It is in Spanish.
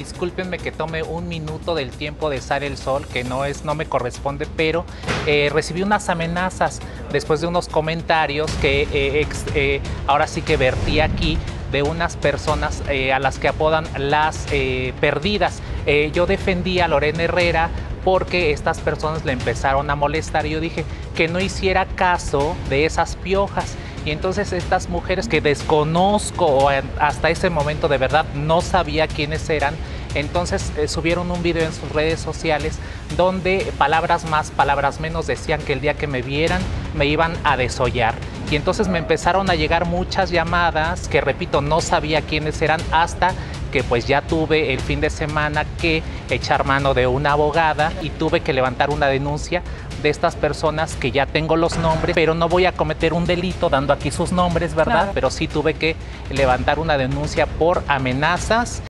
Discúlpenme que tome un minuto del tiempo de Sale el Sol, que no me corresponde, pero recibí unas amenazas después de unos comentarios que ahora sí que vertí aquí de unas personas a las que apodan las perdidas. Yo defendí a Lorena Herrera porque estas personas le empezaron a molestar y yo dije que no hiciera caso de esas piojas. Y entonces estas mujeres que desconozco o hasta ese momento de verdad no sabía quiénes eran, entonces subieron un video en sus redes sociales donde palabras más, palabras menos decían que el día que me vieran me iban a desollar. Y entonces me empezaron a llegar muchas llamadas que, repito, no sabía quiénes eran hasta que pues ya tuve el fin de semana que echar mano de una abogada y tuve que levantar una denuncia de estas personas que ya tengo los nombres, pero no voy a cometer un delito dando aquí sus nombres, ¿verdad? Claro. Pero sí tuve que levantar una denuncia por amenazas.